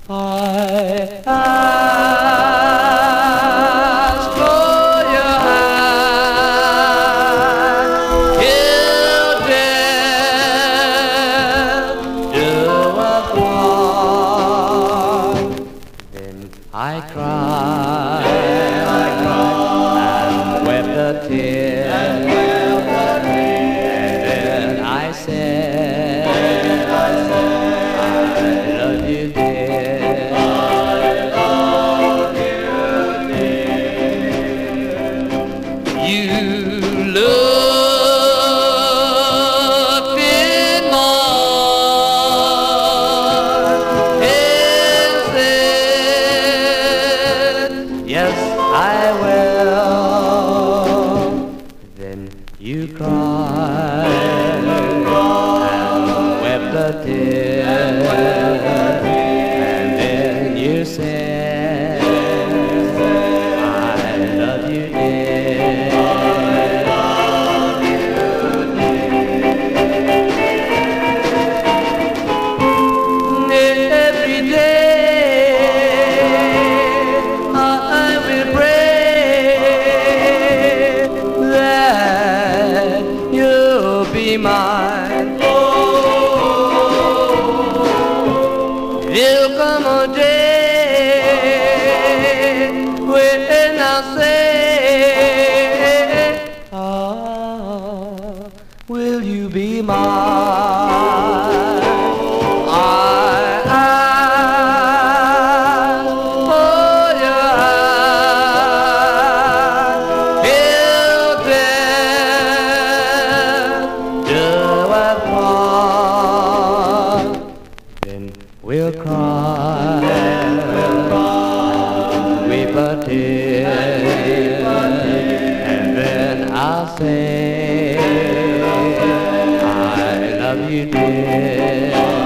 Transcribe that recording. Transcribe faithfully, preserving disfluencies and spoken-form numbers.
I ask for your hand till death do us part. Then I cried and wept a tear, and then I said, I love you, dear. You looked in mine and said, yes, I will. Then you cried and wept a tear, and then you said, I love you, dear. Every day I will pray that you'll be mine. There'll come a day when I'll say, ah, will you be mine? We'll cry, we'll cry, weep a tear, and then I'll say, I love you, dear.